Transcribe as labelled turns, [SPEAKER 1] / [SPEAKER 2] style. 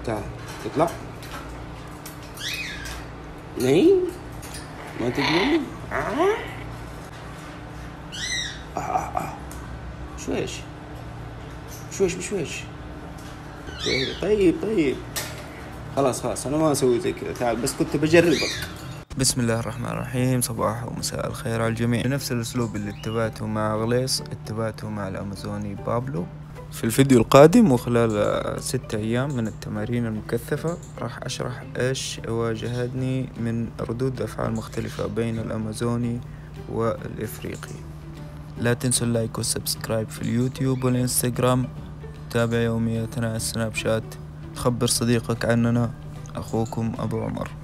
[SPEAKER 1] تعال تطلع. اي ما تقبل. شويش شويش بشويش. طيب خلاص انا ما اسوي زي كذا. تعال بس كنت بجربك.
[SPEAKER 2] بسم الله الرحمن الرحيم. صباح ومساء الخير على الجميع. بنفس الأسلوب اللي اتبعته مع غليص اتبعته مع الأمازوني بابلو. في الفيديو القادم وخلال 6 أيام من التمارين المكثفة راح أشرح إيش واجهتني من ردود أفعال مختلفة بين الأمازوني والإفريقي. لا تنسوا اللايك والسبسكرايب في اليوتيوب والإنستغرام. تابع يومياتنا على السناب شات. خبر صديقك عننا. أخوكم أبو عمر.